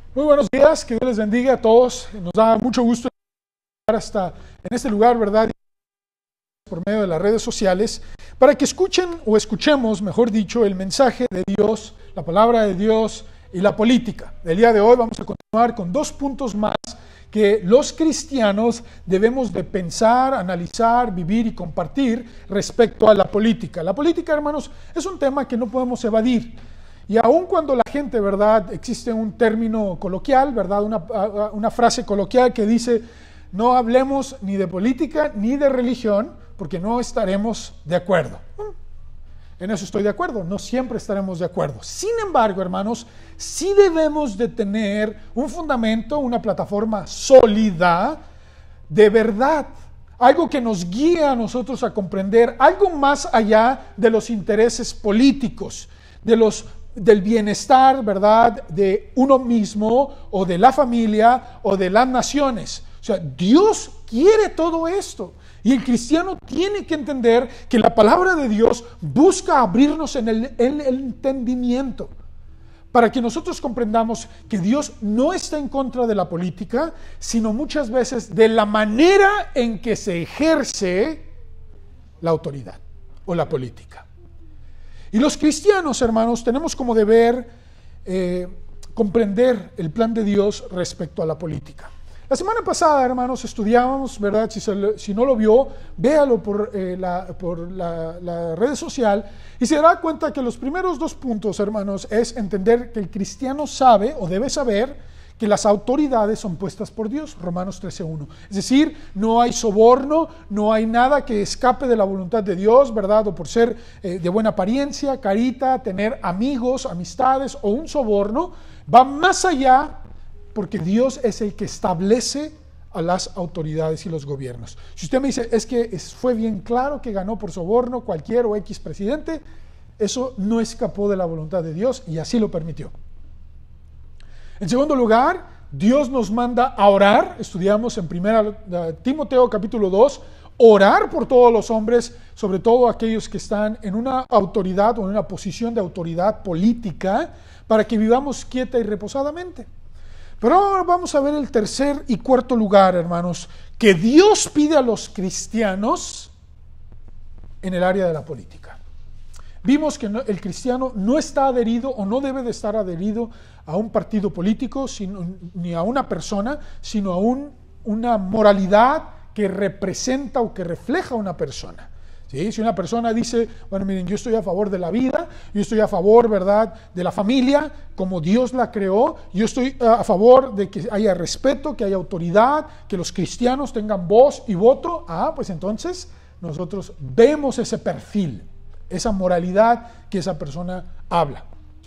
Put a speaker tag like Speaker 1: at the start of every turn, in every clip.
Speaker 1: Muy buenos días, que Dios les bendiga a todos. Nos da mucho gusto estar hasta en este lugar, ¿verdad? Por medio de las redes sociales, para que escuchen o escuchemos, mejor dicho, el mensaje de Dios, la palabra de Dios y la política. El día de hoy vamos a continuar con 2 puntos más que los cristianos debemos de pensar, analizar, vivir y compartir respecto a la política. La política, hermanos, es un tema que no podemos evadir. Y aun cuando la gente, ¿verdad? Existe un término coloquial, ¿verdad? Una frase coloquial que dice, no hablemos ni de política ni de religión, porque no estaremos de acuerdo. En eso estoy de acuerdo, no siempre estaremos de acuerdo. Sin embargo, hermanos, sí debemos de tener un fundamento, una plataforma sólida de verdad, algo que nos guíe a nosotros a comprender algo más allá de los intereses políticos, del bienestar, ¿verdad?, de uno mismo o de la familia o de las naciones. O sea, Dios quiere todo esto. Y el cristiano tiene que entender que la palabra de Dios busca abrirnos en el entendimiento para que nosotros comprendamos que Dios no está en contra de la política, sino muchas veces de la manera en que se ejerce la autoridad o la política. Y los cristianos, hermanos, tenemos como deber comprender el plan de Dios respecto a la política. La semana pasada, hermanos, estudiábamos, ¿verdad? Si no lo vio, véalo por la red social y se dará cuenta que los primeros 2 puntos, hermanos, es entender que el cristiano sabe o debe saber que las autoridades son puestas por Dios, Romanos 13:1. Es decir, no hay soborno, no hay nada que escape de la voluntad de Dios, ¿verdad? O por ser de buena apariencia, carita, tener amigos, amistades o un soborno, va más allá porque Dios es el que establece a las autoridades y los gobiernos. Si usted me dice, es que fue bien claro que ganó por soborno cualquier o X presidente, eso no escapó de la voluntad de Dios y así lo permitió. En segundo lugar, Dios nos manda a orar. Estudiamos en 1 Timoteo capítulo 2, orar por todos los hombres, sobre todo aquellos que están en una autoridad o en una posición de autoridad política, para que vivamos quieta y reposadamente. Pero ahora vamos a ver el tercer y cuarto lugar, hermanos, que Dios pide a los cristianos en el área de la política. Vimos que el cristiano no está adherido o no debe de estar adherido a un partido político, ni a una persona, sino a una moralidad que representa o que refleja a una persona. ¿Sí? Si una persona dice, bueno, miren, yo estoy a favor de la vida, yo estoy a favor, ¿verdad?, de la familia, como Dios la creó, yo estoy a favor de que haya respeto, que haya autoridad, que los cristianos tengan voz y voto, pues entonces nosotros vemos ese perfil, esa moralidad que esa persona habla.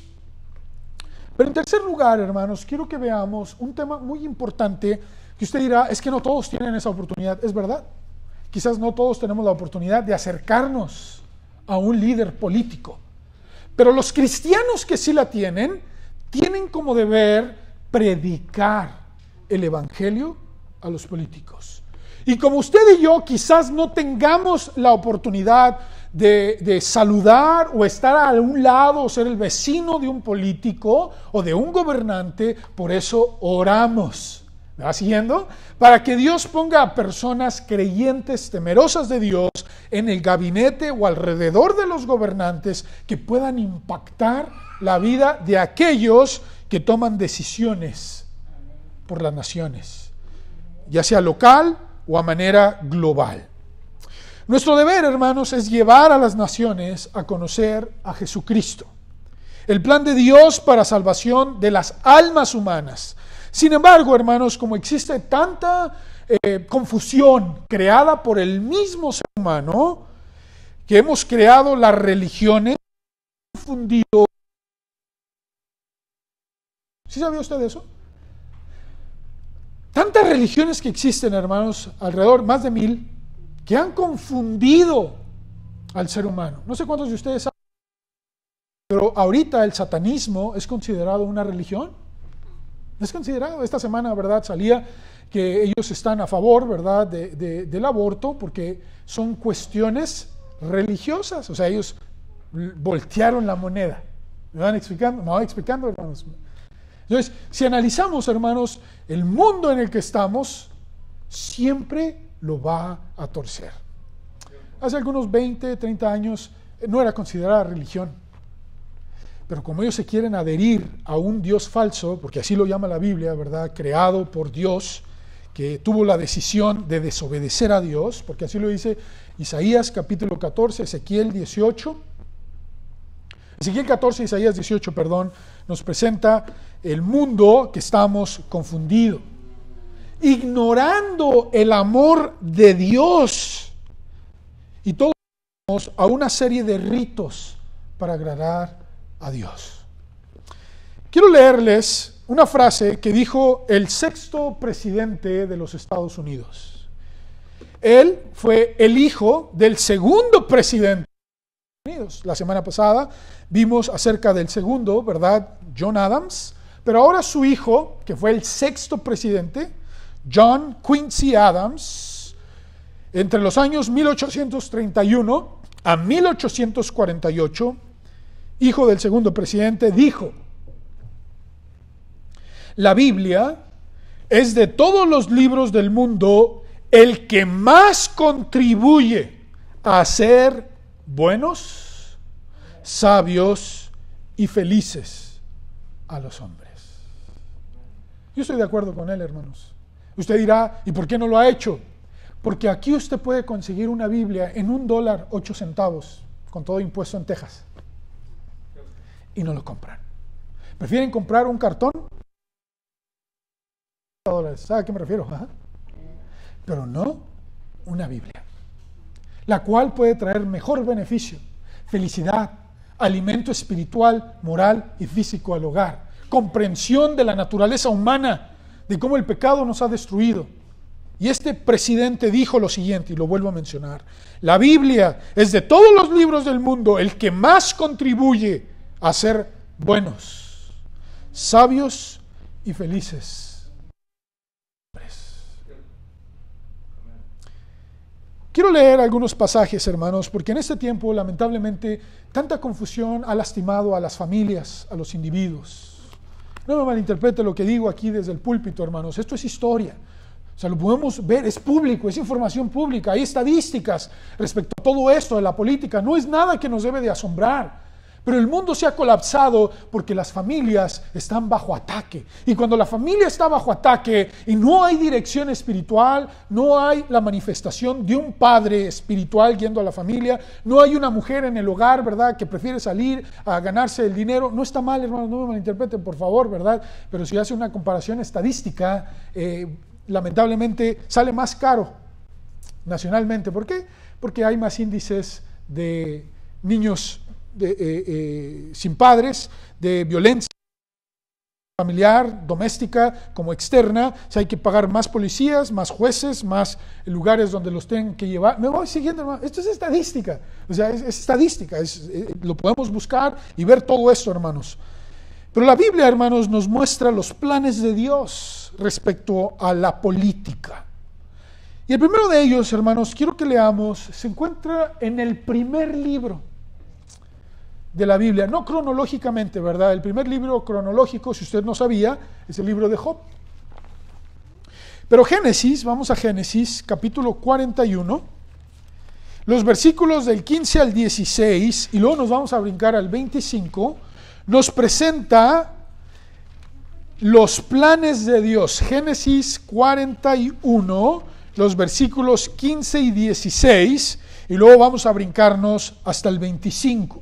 Speaker 1: Pero en tercer lugar, hermanos, quiero que veamos un tema muy importante que usted dirá, es que no todos tienen esa oportunidad, es verdad. Quizás no todos tenemos la oportunidad de acercarnos a un líder político, pero los cristianos que sí la tienen como deber predicar el evangelio a los políticos. Y como usted y yo quizás no tengamos la oportunidad de saludar o estar a un lado o ser el vecino de un político o de un gobernante, por eso oramos. ¿Me va siguiendo? Para que Dios ponga a personas creyentes, temerosas de Dios, en el gabinete o alrededor de los gobernantes que puedan impactar la vida de aquellos que toman decisiones por las naciones, ya sea local o a manera global. Nuestro deber, hermanos, es llevar a las naciones a conocer a Jesucristo, el plan de Dios para salvación de las almas humanas. Sin embargo, hermanos, como existe tanta confusión creada por el mismo ser humano, que hemos creado las religiones, confundido. ¿Sí sabía usted de eso? Tantas religiones que existen, hermanos, alrededor, más de 1000, que han confundido al ser humano. No sé cuántos de ustedes saben, pero ahorita el satanismo es considerado una religión. Es considerado, esta semana, ¿verdad?, salía que ellos están a favor, ¿verdad?, del aborto porque son cuestiones religiosas. O sea, ellos voltearon la moneda. ¿Me van explicando? Me van explicando, hermanos. Entonces, si analizamos, hermanos, el mundo en el que estamos, siempre lo va a torcer. Hace algunos 20, 30 años no era considerada religión. Pero como ellos se quieren adherir a un Dios falso, porque así lo llama la Biblia, ¿verdad? Creado por Dios, que tuvo la decisión de desobedecer a Dios, porque así lo dice Isaías capítulo 14, Ezequiel 18. Ezequiel 14, Isaías 18, perdón, nos presenta el mundo que estamos confundidos, ignorando el amor de Dios, y todos a una serie de ritos para agradar a Dios. Quiero leerles una frase que dijo el 6º presidente de los Estados Unidos. Él fue el hijo del 2º presidente de los Estados Unidos. La semana pasada vimos acerca del segundo, ¿verdad? John Adams, pero ahora su hijo, que fue el 6º presidente, John Quincy Adams, entre los años 1831 a 1848, hijo del segundo presidente, dijo: la Biblia es de todos los libros del mundo el que más contribuye a ser buenos, sabios y felices a los hombres. Yo estoy de acuerdo con él, hermanos. Usted dirá, ¿y por qué no lo ha hecho? Porque aquí usted puede conseguir una Biblia en $1.08, con todo impuesto en Texas. Y no lo compran. Prefieren comprar un cartón. ¿Sabe a qué me refiero? ¿Ah? Pero no una Biblia, la cual puede traer mejor beneficio, felicidad, alimento espiritual, moral y físico al hogar, comprensión de la naturaleza humana, de cómo el pecado nos ha destruido. Y este presidente dijo lo siguiente, y lo vuelvo a mencionar: la Biblia es de todos los libros del mundo el que más contribuye a ser buenos, sabios y felices. Quiero leer algunos pasajes, hermanos, porque en este tiempo, lamentablemente, tanta confusión ha lastimado a las familias, a los individuos. No me malinterprete lo que digo aquí desde el púlpito, hermanos. Esto es historia. O sea, lo podemos ver, es público, es información pública. Hay estadísticas respecto a todo esto de la política. No es nada que nos debe de asombrar. Pero el mundo se ha colapsado porque las familias están bajo ataque. Y cuando la familia está bajo ataque y no hay dirección espiritual, no hay la manifestación de un padre espiritual guiando a la familia, no hay una mujer en el hogar, ¿verdad?, que prefiere salir a ganarse el dinero. No está mal, hermanos, no me malinterpreten, por favor, ¿verdad? Pero si hace una comparación estadística, lamentablemente sale más caro nacionalmente. ¿Por qué? Porque hay más índices de niños sin padres, de violencia familiar, doméstica como externa. O sea, hay que pagar más policías, más jueces, más lugares donde los tengan que llevar. Me voy siguiendo, hermano. Esto es estadística. O sea, es estadística. Lo podemos buscar y ver todo esto, hermanos. Pero la Biblia, hermanos, nos muestra los planes de Dios respecto a la política. Y el primero de ellos, hermanos, quiero que leamos, se encuentra en el primer libro de la Biblia, no cronológicamente, ¿verdad? El primer libro cronológico, si usted no sabía, es el libro de Job. Pero Génesis, vamos a Génesis, capítulo 41, los versículos del 15 al 16, y luego nos vamos a brincar al 25, nos presenta los planes de Dios. Génesis 41, los versículos 15 y 16, y luego vamos a brincarnos hasta el 25.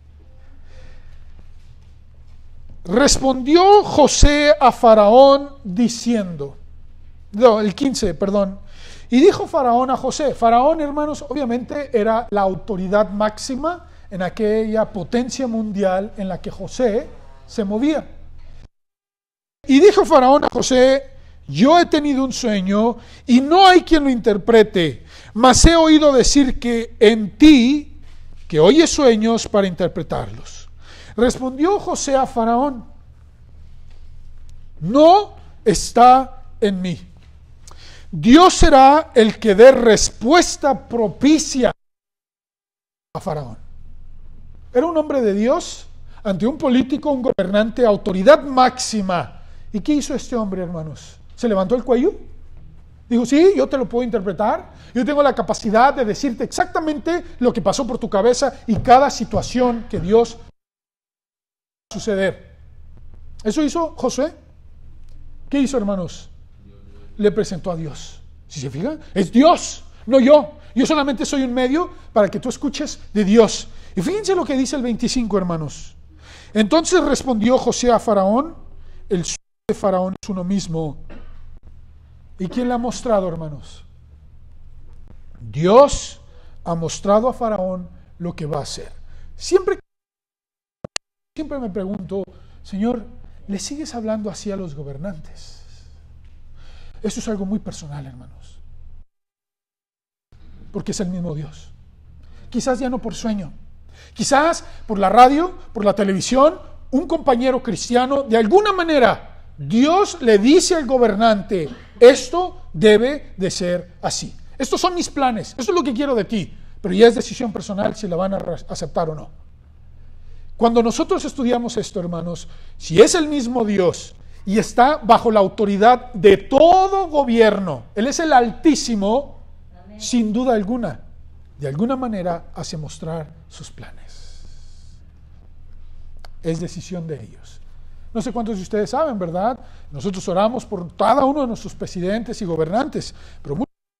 Speaker 1: Respondió José a Faraón diciendo, no, el 15, perdón, y dijo Faraón a José. Faraón, hermanos, obviamente era la autoridad máxima en aquella potencia mundial en la que José se movía. Y dijo Faraón a José: yo he tenido un sueño y no hay quien lo interprete, mas he oído decir que en ti, que oyes sueños para interpretarlos. Respondió José a Faraón: no está en mí. Dios será el que dé respuesta propicia a Faraón. Era un hombre de Dios ante un político, un gobernante, autoridad máxima ¿Y qué hizo este hombre, hermanos? ¿Se levantó el cuello? Dijo, sí, yo te lo puedo interpretar. Yo tengo la capacidad de decirte exactamente lo que pasó por tu cabeza y cada situación que Dios va a suceder. ¿Eso hizo Josué? ¿Qué hizo, hermanos? Le presentó a Dios. ¿Sí se fijan? Es Dios, no yo. Yo solamente soy un medio para que tú escuches de Dios. Y fíjense lo que dice el 25, hermanos. Entonces respondió José a Faraón, el sueño de Faraón es uno mismo. ¿Y quién le ha mostrado, hermanos? Dios ha mostrado a Faraón lo que va a hacer. Siempre me pregunto, Señor, ¿le sigues hablando así a los gobernantes? Eso es algo muy personal, hermanos. Porque es el mismo Dios. Quizás ya no por sueño. Quizás por la radio, por la televisión, un compañero cristiano, de alguna manera, Dios le dice al gobernante, esto debe de ser así. Estos son mis planes, esto es lo que quiero de ti, pero ya es decisión personal si la van a aceptar o no. Cuando nosotros estudiamos esto, hermanos, si es el mismo Dios y está bajo la autoridad de todo gobierno, Él es el Altísimo, amén, sin duda alguna, de alguna manera hace mostrar sus planes. Es decisión de ellos. No sé cuántos de ustedes saben, ¿verdad? Nosotros oramos por cada uno de nuestros presidentes y gobernantes, pero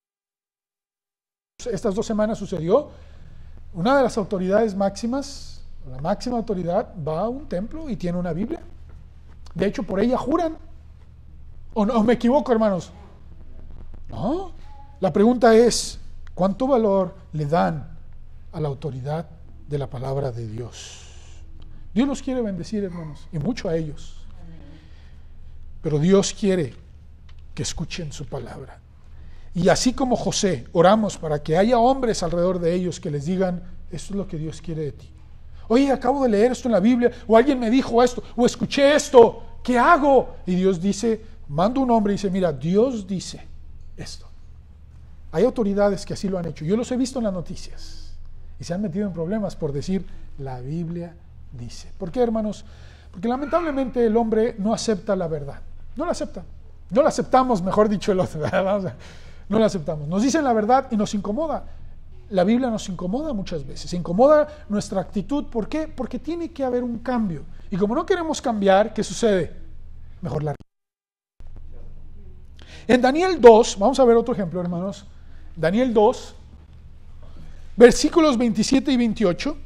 Speaker 1: estas 2 semanas sucedió, una de las autoridades máximas, la máxima autoridad, va a un templo y tiene una Biblia. De hecho, por ella juran. ¿O no, me equivoco, hermanos? No. La pregunta es, ¿cuánto valor le dan a la autoridad de la palabra de Dios? Dios los quiere bendecir, hermanos, y mucho a ellos. Pero Dios quiere que escuchen su palabra. Y así como José, oramos para que haya hombres alrededor de ellos que les digan, esto es lo que Dios quiere de ti. Oye, acabo de leer esto en la Biblia, o alguien me dijo esto, o escuché esto, ¿qué hago? Y Dios dice, manda un hombre y dice, mira, Dios dice esto. Hay autoridades que así lo han hecho. Yo los he visto en las noticias y se han metido en problemas por decir, la Biblia dice. ¿Por qué, hermanos? Porque lamentablemente el hombre no acepta la verdad. No la acepta. No la aceptamos, mejor dicho el otro. No la aceptamos. Nos dicen la verdad y nos incomoda. La Biblia nos incomoda muchas veces. Se incomoda nuestra actitud. ¿Por qué? Porque tiene que haber un cambio. Y como no queremos cambiar, ¿qué sucede? Mejor la... En Daniel 2, vamos a ver otro ejemplo, hermanos. Daniel 2, versículos 27 y 28.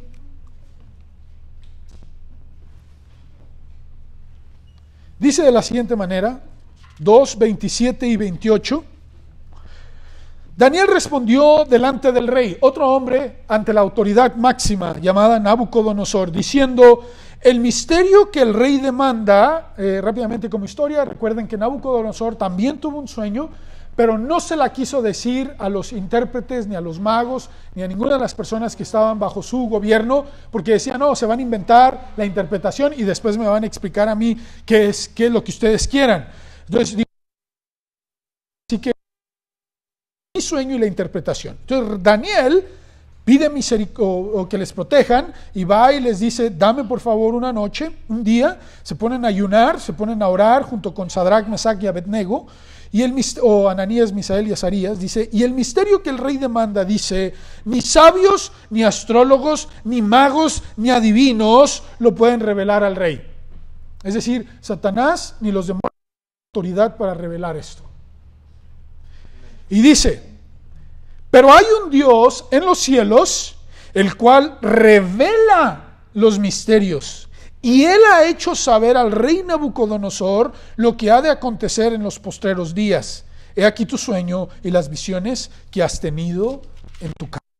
Speaker 1: Dice de la siguiente manera, 2, 27 y 28. Daniel respondió delante del rey, otro hombre ante la autoridad máxima llamada Nabucodonosor, diciendo, el misterio que el rey demanda, rápidamente como historia, recuerden que Nabucodonosor también tuvo un sueño, pero no se la quiso decir a los intérpretes, ni a los magos, ni a ninguna de las personas que estaban bajo su gobierno, porque decía, no, se van a inventar la interpretación y después me van a explicar a mí qué es lo que ustedes quieran. Entonces, así que mi sueño y la interpretación. Entonces, Daniel pide misericordia, o que les protejan, y va y les dice, dame por favor una noche, un día, se ponen a ayunar, se ponen a orar junto con Sadrach, Mesach y Abednego, y o Ananías, Misael y Azarías, dice, y el misterio que el rey demanda, dice, ni sabios, ni astrólogos, ni magos, ni adivinos lo pueden revelar al rey. Es decir, Satanás ni los demonios tienen autoridad para revelar esto. Y dice, pero hay un Dios en los cielos, el cual revela los misterios. Y él ha hecho saber al rey Nabucodonosor lo que ha de acontecer en los postreros días. He aquí tu sueño y las visiones que has tenido en tu casa.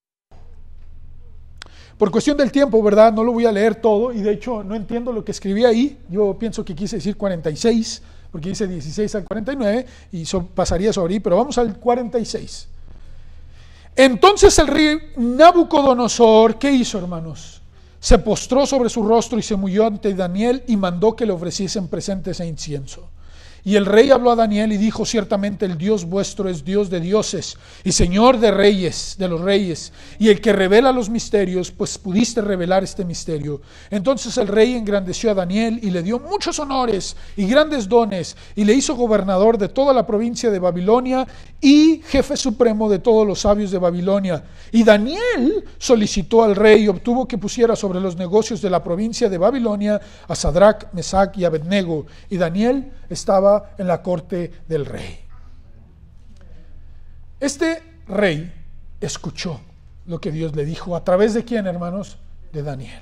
Speaker 1: Por cuestión del tiempo, ¿verdad? No lo voy a leer todo y de hecho no entiendo lo que escribí ahí. Yo pienso que quise decir 46, porque dice 16 al 49 y pasaría sobre ahí, pero vamos al 46. Entonces el rey Nabucodonosor, ¿qué hizo, hermanos? Se postró sobre su rostro y se humilló ante Daniel y mandó que le ofreciesen presentes e incienso. Y el rey habló a Daniel y dijo: ciertamente el Dios vuestro es Dios de dioses y Señor de reyes, de los reyes, y el que revela los misterios, pues pudiste revelar este misterio. Entonces el rey engrandeció a Daniel y le dio muchos honores y grandes dones, y le hizo gobernador de toda la provincia de Babilonia y jefe supremo de todos los sabios de Babilonia. Y Daniel solicitó al rey y obtuvo que pusiera sobre los negocios de la provincia de Babilonia a Sadrach, Mesach y Abednego. Y Daniel estaba en la corte del rey. Este rey escuchó lo que Dios le dijo. ¿A través de quién, hermanos? De Daniel.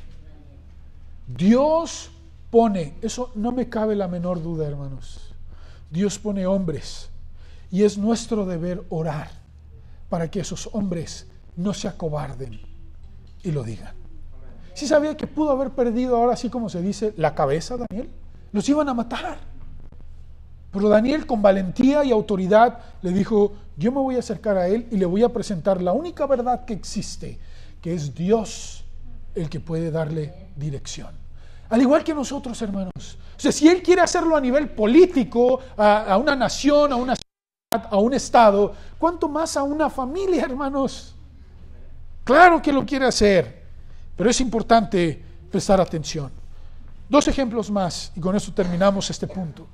Speaker 1: Dios pone, eso no me cabe la menor duda, hermanos. Dios pone hombres y es nuestro deber orar para que esos hombres no se acobarden y lo digan. ¿Sí sabía que pudo haber perdido, ahora sí como se dice, la cabeza, Daniel? Los iban a matar. Pero Daniel, con valentía y autoridad, le dijo: yo me voy a acercar a él y le voy a presentar la única verdad que existe, que es Dios el que puede darle dirección. Al igual que nosotros, hermanos. O sea, si él quiere hacerlo a nivel político, a una nación, a una ciudad, a un estado, ¿cuánto más a una familia, hermanos? Claro que lo quiere hacer, pero es importante prestar atención. 2 ejemplos más y con eso terminamos este punto.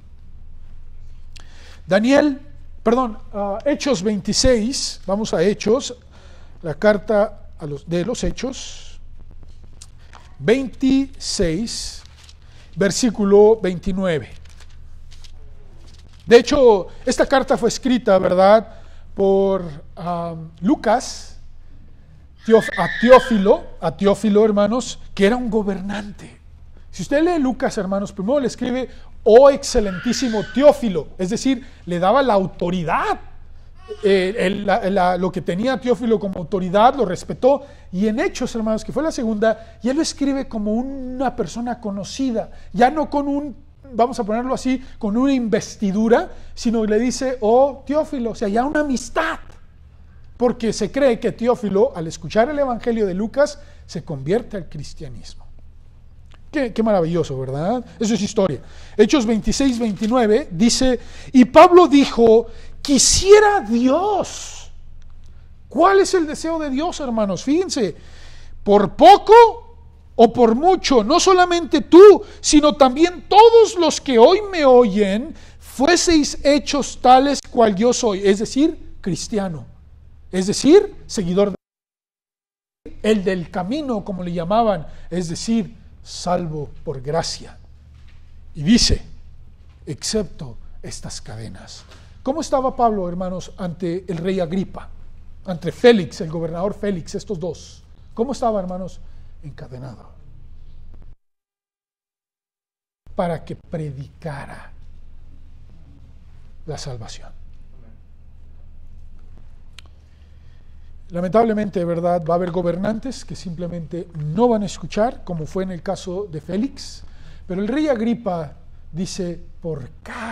Speaker 1: Hechos 26, vamos a Hechos, la carta de los Hechos, 26, versículo 29. De hecho, esta carta fue escrita, ¿verdad?, por Lucas, a Teófilo, hermanos, que era un gobernante. Si usted lee Lucas, hermanos, primero le escribe: oh excelentísimo Teófilo, es decir, le daba la autoridad, lo que tenía Teófilo como autoridad, lo respetó. Y en Hechos, hermanos, que fue la segunda, ya lo escribe como una persona conocida, ya no con vamos a ponerlo así, con una investidura, sino le dice: oh Teófilo, o sea, ya una amistad, porque se cree que Teófilo, al escuchar el evangelio de Lucas, se convierte al cristianismo. Qué maravilloso, ¿verdad? Eso es historia. Hechos 26, 29 dice: y Pablo dijo: quisiera Dios. ¿Cuál es el deseo de Dios, hermanos? Fíjense: por poco o por mucho, no solamente tú, sino también todos los que hoy me oyen, fueseis hechos tales cual yo soy, es decir, cristiano, es decir, seguidor de el del camino, como le llamaban, es decir, salvo por gracia. Y dice: excepto estas cadenas. ¿Cómo estaba Pablo, hermanos, ante el rey Agripa, ante Félix, el gobernador Félix, estos dos? ¿Cómo estaba, hermanos? Encadenado, para que predicara la salvación. Lamentablemente, ¿verdad?, va a haber gobernantes que simplemente no van a escuchar, como fue en el caso de Félix. Pero el rey Agripa dice: por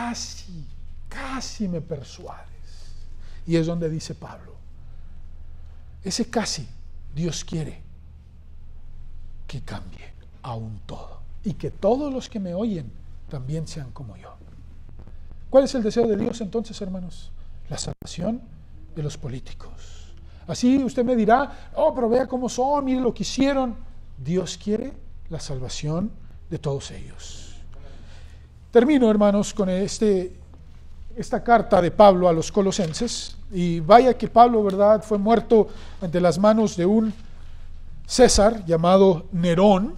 Speaker 1: casi me persuades. Y es donde dice Pablo: ese casi, Dios quiere que cambie aún todo, y que todos los que me oyen también sean como yo. ¿Cuál es el deseo de Dios entonces, hermanos? La salvación de los políticos. Así usted me dirá: oh, pero vea cómo son, mire lo que hicieron. Dios quiere la salvación de todos ellos. Termino, hermanos, con esta carta de Pablo a los colosenses. Y vaya que Pablo, ¿verdad?, fue muerto ante las manos de un César llamado Nerón.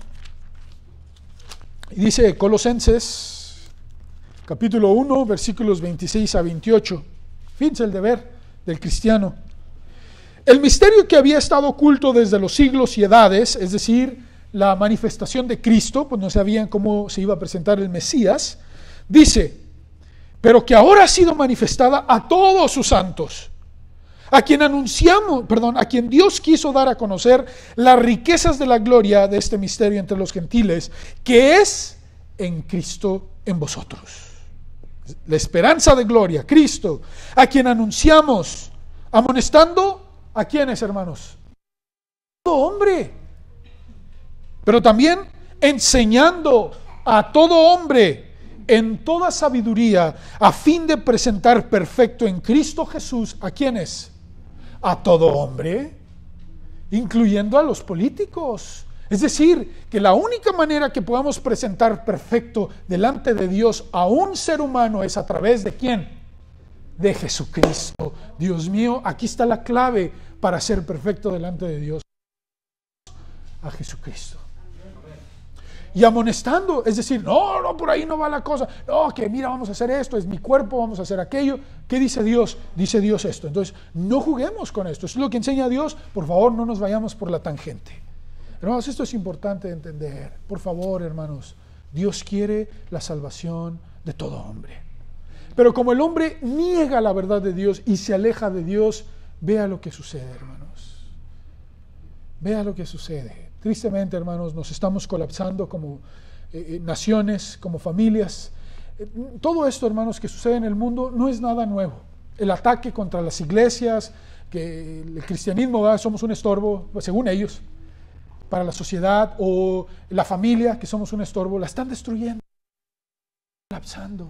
Speaker 1: Y dice Colosenses, capítulo 1, versículos 26 a 28. Fíjense el deber del cristiano. El misterio que había estado oculto desde los siglos y edades, es decir, la manifestación de Cristo, pues no sabían cómo se iba a presentar el Mesías, dice: pero que ahora ha sido manifestada a todos sus santos, a quien Dios quiso dar a conocer las riquezas de la gloria de este misterio entre los gentiles, que es en Cristo en vosotros. La esperanza de gloria, Cristo, a quien anunciamos, amonestando ¿a quiénes, hermanos? Todo hombre, pero también enseñando a todo hombre en toda sabiduría, a fin de presentar perfecto en Cristo Jesús, ¿a quiénes? A todo hombre, incluyendo a los políticos. Es decir, que la única manera que podamos presentar perfecto delante de Dios a un ser humano es a través de ¿quién? De Jesucristo. Dios mío, aquí está la clave para ser perfecto delante de Dios. A Jesucristo. Y amonestando, es decir, no, por ahí no va la cosa. No, que mira, vamos a hacer esto, es mi cuerpo, vamos a hacer aquello. ¿Qué dice Dios? Dice Dios esto. Entonces, no juguemos con esto. Eso es lo que enseña Dios. Por favor, no nos vayamos por la tangente. Hermanos, esto es importante de entender. Por favor, hermanos, Dios quiere la salvación de todo hombre. Pero como el hombre niega la verdad de Dios y se aleja de Dios, vea lo que sucede, hermanos. Vea lo que sucede. Tristemente, hermanos, nos estamos colapsando como naciones, como familias. Todo esto, hermanos, que sucede en el mundo no es nada nuevo. El ataque contra las iglesias, que el cristianismo, somos un estorbo, según ellos, para la sociedad, o la familia, que somos un estorbo, la están destruyendo, colapsando.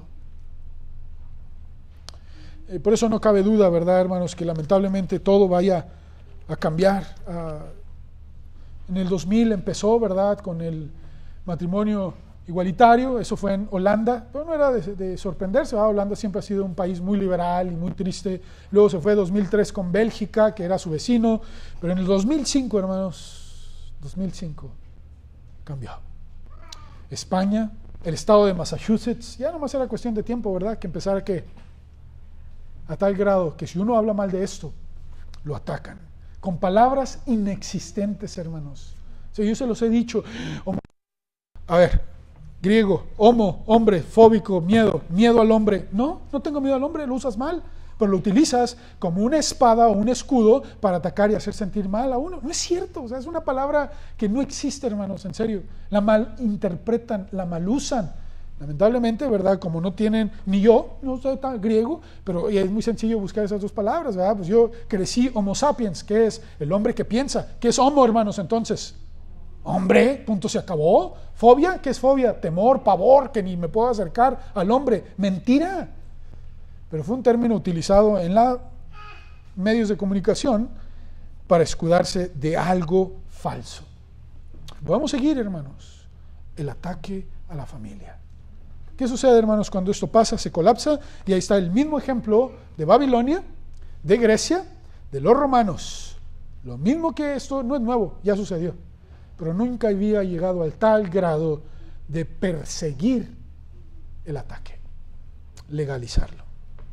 Speaker 1: Por eso no cabe duda, ¿verdad, hermanos?, que lamentablemente todo vaya a cambiar. En el 2000 empezó, ¿verdad?, con el matrimonio igualitario. Eso fue en Holanda, pero no era de sorprenderse, ¿verdad? Holanda siempre ha sido un país muy liberal y muy triste. Luego se fue en 2003 con Bélgica, que era su vecino, pero en el 2005, hermanos, 2005 cambió. España, el estado de Massachusetts, ya nomás era cuestión de tiempo, ¿verdad?, que empezara a tal grado que si uno habla mal de esto, lo atacan con palabras inexistentes, hermanos. O sea, yo se los he dicho. A ver, griego, homo, hombre, fóbico, miedo al hombre. No tengo miedo al hombre, lo usas mal, pero lo utilizas como una espada o un escudo para atacar y hacer sentir mal a uno. No es cierto, o sea, es una palabra que no existe, hermanos, en serio. La malinterpretan, la malusan. Lamentablemente, ¿verdad? Como no tienen, ni yo, no soy tan griego, pero es muy sencillo buscar esas dos palabras, ¿verdad? Pues yo crecí Homo sapiens, que es el hombre que piensa. ¿Qué es homo, hermanos, entonces? Hombre, punto, se acabó. Fobia, ¿qué es fobia? Temor, pavor, que ni me puedo acercar al hombre. Mentira. Pero fue un término utilizado en los medios de comunicación para escudarse de algo falso. Vamos a seguir, hermanos, el ataque a la familia. ¿Qué sucede, hermanos, cuando esto pasa? Se colapsa, y ahí está el mismo ejemplo de Babilonia, de Grecia, de los romanos. Lo mismo que esto no es nuevo, ya sucedió, pero nunca había llegado al tal grado de perseguir el ataque, legalizarlo,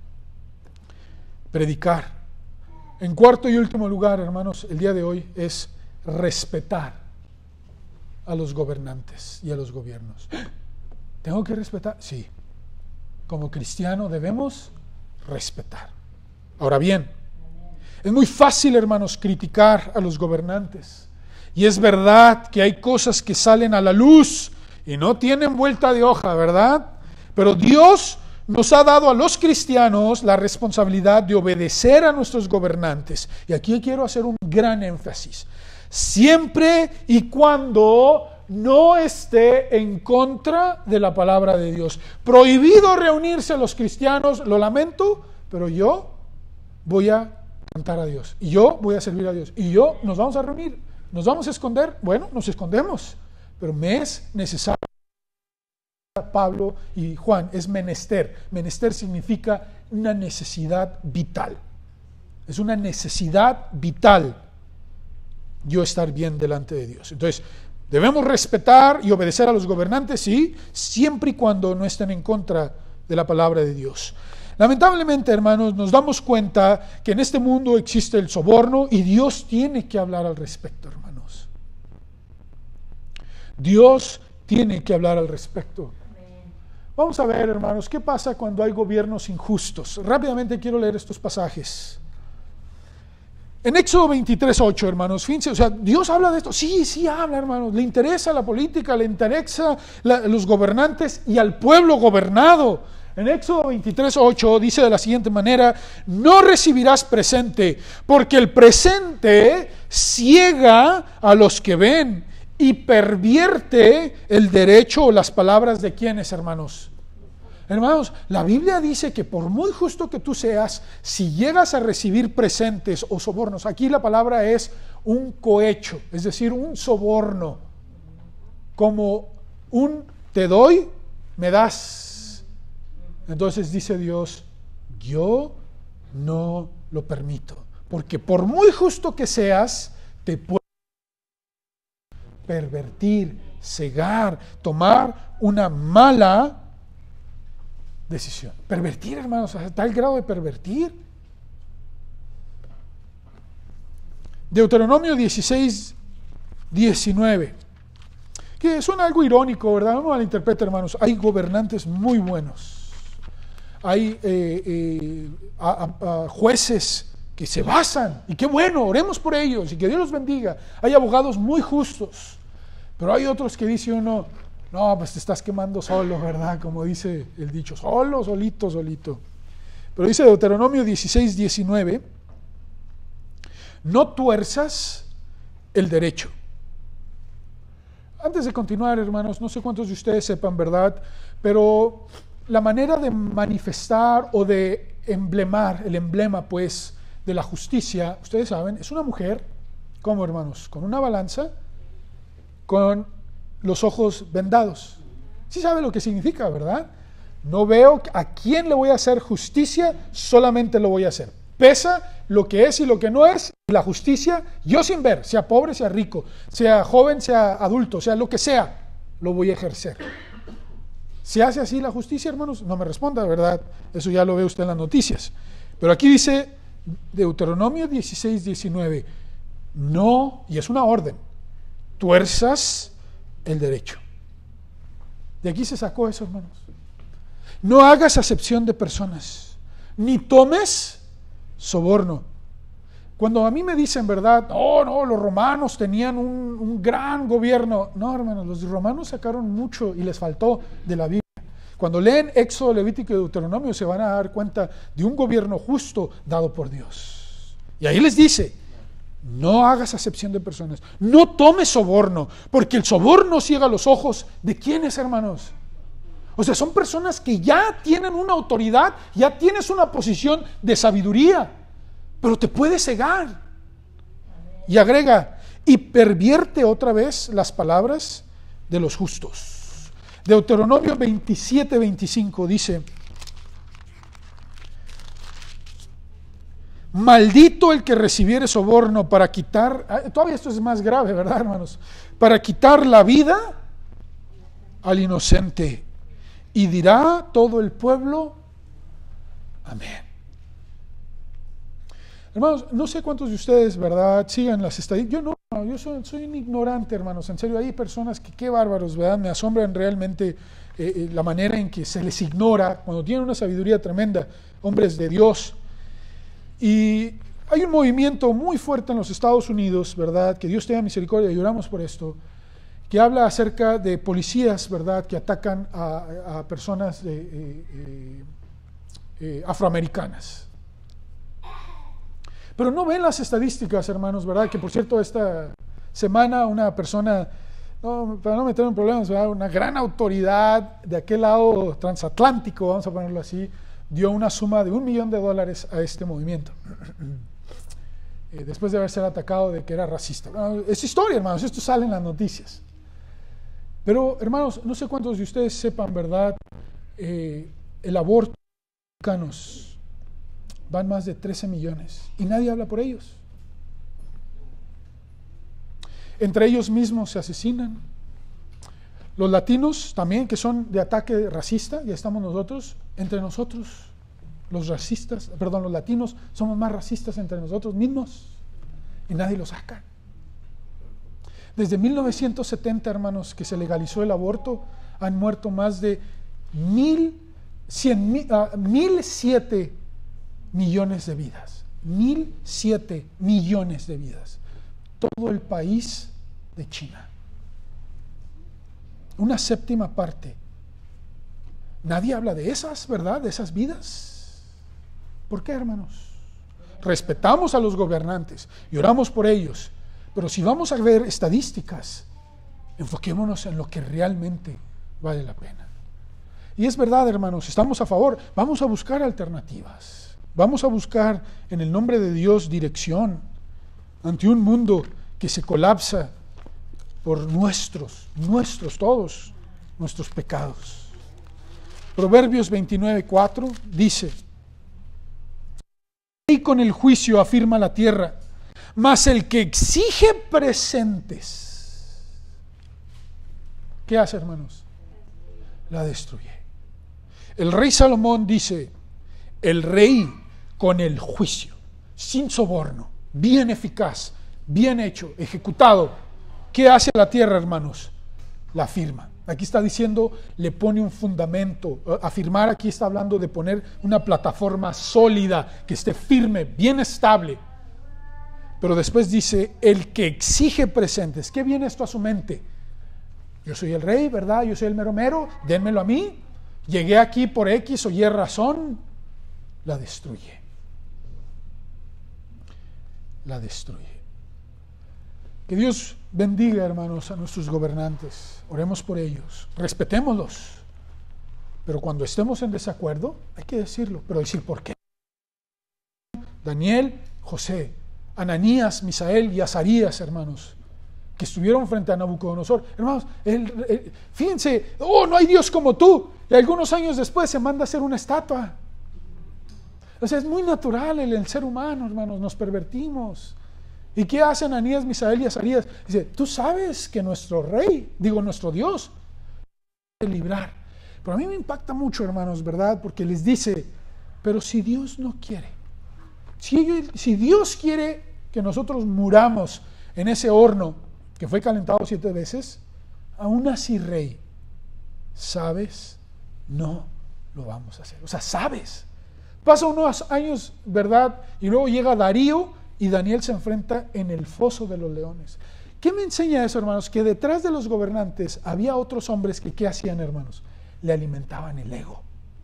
Speaker 1: predicar. En cuarto y último lugar, hermanos, el día de hoy es respetar a los gobernantes y a los gobiernos. ¿Tengo que respetar? Sí. Como cristiano debemos respetar. Ahora bien, es muy fácil, hermanos, criticar a los gobernantes. Y es verdad que hay cosas que salen a la luz y no tienen vuelta de hoja, ¿verdad? Pero Dios nos ha dado a los cristianos la responsabilidad de obedecer a nuestros gobernantes. Y aquí quiero hacer un gran énfasis. Siempre y cuando no esté en contra de la palabra de Dios. Prohibido reunirse a los cristianos, lo lamento, pero yo voy a cantar a Dios, y yo voy a servir a Dios, y yo nos vamos a reunir. ¿Nos vamos a esconder? Bueno, nos escondemos, pero me es necesario. Pablo y Juan, es menester. Menester significa una necesidad vital. Es una necesidad vital yo estar bien delante de Dios. Entonces, debemos respetar y obedecer a los gobernantes, sí, siempre y cuando no estén en contra de la palabra de Dios. Lamentablemente, hermanos, nos damos cuenta que en este mundo existe el soborno y Dios tiene que hablar al respecto, hermanos. Dios tiene que hablar al respecto. Vamos a ver, hermanos, qué pasa cuando hay gobiernos injustos. Rápidamente quiero leer estos pasajes. En Éxodo 23:8, hermanos, fíjense, o sea, Dios habla de esto. Sí habla, hermanos. Le interesa la política, le interesa los gobernantes y al pueblo gobernado. En Éxodo 23:8 dice de la siguiente manera: no recibirás presente, porque el presente ciega a los que ven y pervierte el derecho o las palabras de quienes, hermanos, Hermanos, la Biblia dice que por muy justo que tú seas, si llegas a recibir presentes o sobornos, aquí la palabra es un cohecho, es decir, un soborno, como un te doy, me das. Entonces dice Dios, yo no lo permito, porque por muy justo que seas, te puedo pervertir, cegar, tomar una mala decisión. Pervertir, hermanos, a tal grado de pervertir. Deuteronomio 16, 19. Que suena algo irónico, ¿verdad? No me malinterprete, hermanos. Hay gobernantes muy buenos. Hay jueces que se basan. Y qué bueno, oremos por ellos y que Dios los bendiga. Hay abogados muy justos. Pero hay otros que dice uno, no, pues te estás quemando solo, ¿verdad? Como dice el dicho, solo, solito, solito. Pero dice Deuteronomio 16, 19, no tuerzas el derecho. Antes de continuar, hermanos, no sé cuántos de ustedes sepan, ¿verdad? Pero la manera de manifestar o de emblemar, el emblema, pues, de la justicia, ustedes saben, es una mujer, ¿cómo, hermanos? Con una balanza, con los ojos vendados. Sí sabe lo que significa, ¿verdad? No veo a quién le voy a hacer justicia, solamente lo voy a hacer. Pesa lo que es y lo que no es, y la justicia, yo sin ver, sea pobre, sea rico, sea joven, sea adulto, sea lo que sea, lo voy a ejercer. ¿Se hace así la justicia, hermanos? No me responda, ¿verdad? Eso ya lo ve usted en las noticias. Pero aquí dice Deuteronomio 16, 19, no, y es una orden, tuerzas el derecho. De aquí se sacó eso, hermanos. No hagas acepción de personas, ni tomes soborno. Cuando a mí me dicen, ¿verdad? No, los romanos tenían un gran gobierno. No, hermanos, los romanos sacaron mucho y les faltó de la Biblia. Cuando leen Éxodo, Levítico y Deuteronomio se van a dar cuenta de un gobierno justo dado por Dios. Y ahí les dice, no hagas acepción de personas, no tomes soborno, porque el soborno ciega los ojos de ¿quiénes, hermanos? O sea, son personas que ya tienen una autoridad, ya tienes una posición de sabiduría, pero te puede cegar. Y agrega, y pervierte otra vez las palabras de los justos. Deuteronomio 27, 25 dice, maldito el que recibiere soborno para quitar, todavía esto es más grave, ¿verdad, hermanos? Para quitar la vida al inocente. Y dirá todo el pueblo, amén. Hermanos, no sé cuántos de ustedes, ¿verdad?, sigan las estadísticas. Yo soy un ignorante, hermanos, en serio. Hay personas que, qué bárbaros, ¿verdad? Me asombran realmente la manera en que se les ignora cuando tienen una sabiduría tremenda, hombres de Dios. Y hay un movimiento muy fuerte en los Estados Unidos, ¿verdad?, que Dios tenga misericordia, y oramos por esto, que habla acerca de policías, ¿verdad?, que atacan a personas afroamericanas. Pero no ven las estadísticas, hermanos, ¿verdad? Que por cierto, esta semana una persona, para no meter en problemas, ¿verdad?, una gran autoridad de aquel lado transatlántico, vamos a ponerlo así, dio una suma de $1 millón a este movimiento. Después de haber sido atacado de que era racista. Es historia, hermanos, esto sale en las noticias. Pero, hermanos, no sé cuántos de ustedes sepan, ¿verdad? El aborto americanos van más de 13 millones y nadie habla por ellos. Entre ellos mismos se asesinan. Los latinos también, que son de ataque racista, ya estamos nosotros, entre nosotros, los latinos somos más racistas entre nosotros mismos y nadie lo saca. Desde 1970, hermanos, que se legalizó el aborto, han muerto más de 1.007 millones de vidas. 1.007 millones de vidas. Todo el país de China. Una séptima parte. Nadie habla de esas, ¿verdad? De esas vidas. ¿Por qué, hermanos? Respetamos a los gobernantes y oramos por ellos. Pero si vamos a ver estadísticas, enfoquémonos en lo que realmente vale la pena. Y es verdad, hermanos, estamos a favor. Vamos a buscar alternativas. Vamos a buscar en el nombre de Dios dirección ante un mundo que se colapsa por todos nuestros pecados. Proverbios 29:4 dice: y con el juicio afirma la tierra, mas el que exige presentes, ¿qué hace, hermanos? La destruye. El rey Salomón dice: el rey con el juicio, sin soborno, bien eficaz, bien hecho, ejecutado, ¿qué hace la tierra, hermanos? La afirma. Aquí está diciendo, le pone un fundamento. Afirmar aquí está hablando de poner una plataforma sólida, que esté firme, bien estable. Pero después dice, el que exige presentes. ¿Qué viene esto a su mente? Yo soy el rey, ¿verdad? Yo soy el mero mero, dénmelo a mí. Llegué aquí por X o Y razón. La destruye. La destruye. Que Dios bendiga, hermanos, a nuestros gobernantes. Oremos por ellos. Respetémoslos. Pero cuando estemos en desacuerdo, hay que decirlo. Pero decir por qué. Daniel, José, Ananías, Misael y Azarías, hermanos, que estuvieron frente a Nabucodonosor. Hermanos, fíjense, no hay Dios como tú. Y algunos años después se manda a hacer una estatua. O sea, es muy natural el ser humano, hermanos, nos pervertimos. ¿Y qué hacen Ananías, Misael y Azarías? Dice, tú sabes que nuestro Dios, puede librar. Pero a mí me impacta mucho, hermanos, ¿verdad? Porque les dice, pero si Dios no quiere, si Dios quiere que nosotros muramos en ese horno que fue calentado 7 veces, aún así, rey, sabes, no lo vamos a hacer. O sea, sabes. Pasan unos años, ¿verdad? Y luego llega Darío y Daniel se enfrenta en el foso de los leones. ¿Qué me enseña eso, hermanos? Que detrás de los gobernantes había otros hombres que, ¿qué hacían, hermanos? Le alimentaban el ego.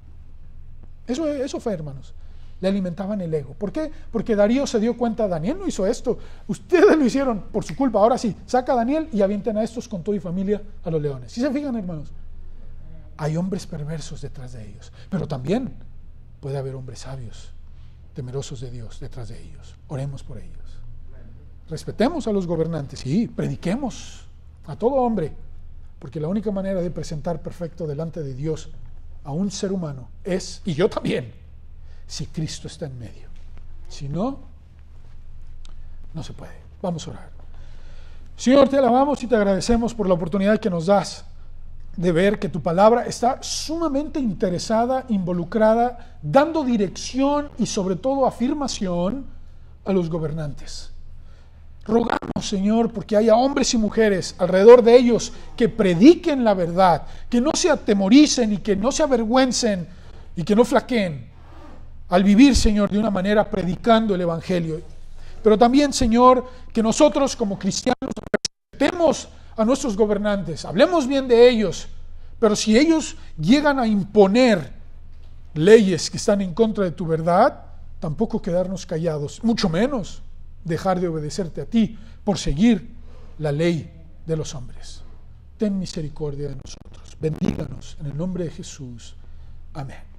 Speaker 1: Eso fue, hermanos. Le alimentaban el ego. ¿Por qué? Porque Darío se dio cuenta, Daniel no hizo esto. Ustedes lo hicieron por su culpa. Ahora sí, saca a Daniel y avienten a estos con todo y familia a los leones. ¿Sí se fijan, hermanos? Hay hombres perversos detrás de ellos. Pero también puede haber hombres sabios, temerosos de Dios detrás de ellos. Oremos por ellos. Respetemos a los gobernantes y prediquemos a todo hombre, porque la única manera de presentar perfecto delante de Dios a un ser humano es, y yo también, si Cristo está en medio. Si no, no se puede. Vamos a orar. Señor, te alabamos y te agradecemos por la oportunidad que nos das de ver que tu palabra está sumamente interesada, involucrada, dando dirección y sobre todo afirmación a los gobernantes. Rogamos, Señor, porque haya hombres y mujeres alrededor de ellos que prediquen la verdad, que no se atemoricen y que no se avergüencen y que no flaqueen al vivir, Señor, de una manera predicando el Evangelio. Pero también, Señor, que nosotros como cristianos respetemos a nuestros gobernantes, hablemos bien de ellos, pero si ellos llegan a imponer leyes que están en contra de tu verdad, tampoco quedarnos callados, mucho menos dejar de obedecerte a ti por seguir la ley de los hombres. Ten misericordia de nosotros, bendíganos en el nombre de Jesús. Amén.